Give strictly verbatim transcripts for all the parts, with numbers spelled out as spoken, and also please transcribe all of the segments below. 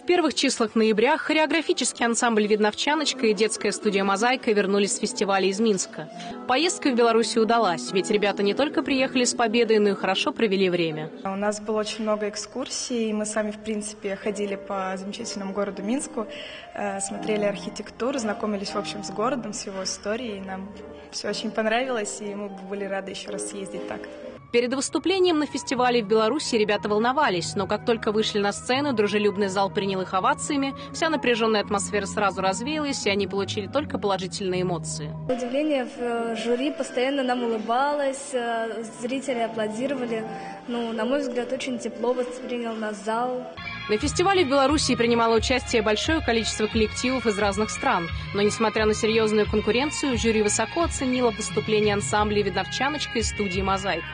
В первых числах ноября хореографический ансамбль «Видновчаночка» и детская студия «Мозаика» вернулись с фестиваля из Минска. Поездка в Белоруссию удалась, ведь ребята не только приехали с победой, но и хорошо провели время. У нас было очень много экскурсий, и мы сами, в принципе, ходили по замечательному городу Минску, смотрели архитектуру, знакомились, в общем, с городом, с его историей. Нам все очень понравилось, и мы были рады еще раз съездить так. Перед выступлением на фестивале в Беларуси ребята волновались, но как только вышли на сцену, дружелюбный зал принял их овациями, вся напряженная атмосфера сразу развеялась, и они получили только положительные эмоции. Удивление в жюри постоянно нам улыбалось, зрители аплодировали. Ну, на мой взгляд, очень тепло воспринял нас зал. На фестивале в Беларуси принимало участие большое количество коллективов из разных стран. Но, несмотря на серьезную конкуренцию, жюри высоко оценило выступление ансамбля «Видновчаночка» из студии «Мозаика».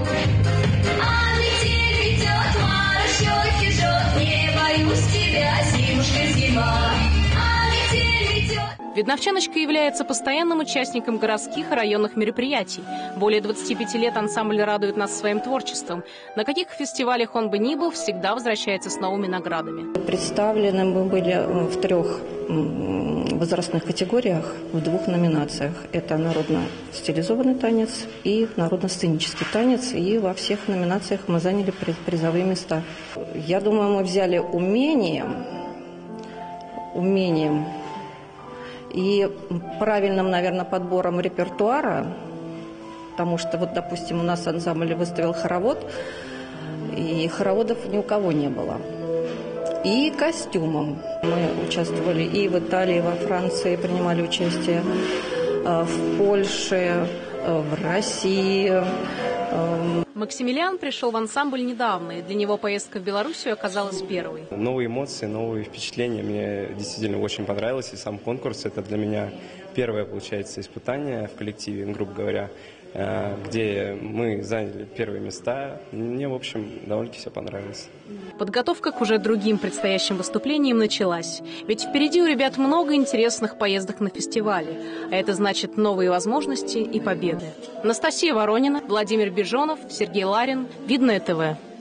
«Видновчаночка» является постоянным участником городских и районных мероприятий. Более двадцати пяти лет ансамбль радует нас своим творчеством. На каких фестивалях он бы ни был, всегда возвращается с новыми наградами. Представлены мы были в трех возрастных категориях, в двух номинациях. Это народно-стилизованный танец и народно-сценический танец. И во всех номинациях мы заняли призовые места. Я думаю, мы взяли умением, умением и правильным, наверное, подбором репертуара, потому что, вот, допустим, у нас ансамбль выставил хоровод, и хороводов ни у кого не было. И костюмом. Мы участвовали и в Италии, и во Франции, принимали участие в Польше, в России. Максимилиан пришел в ансамбль недавно, и для него поездка в Белоруссию оказалась первой. Новые эмоции, новые впечатления. Мне действительно очень понравилось, и сам конкурс – это для меня первое, получается, испытание в коллективе, грубо говоря, где мы заняли первые места. Мне, в общем, довольно-таки все понравилось. Подготовка к уже другим предстоящим выступлениям началась. Ведь впереди у ребят много интересных поездок на фестивале. А это значит новые возможности и победы. Анастасия Воронина, Владимир Бежонов, Сергей Ларин. Видное ТВ.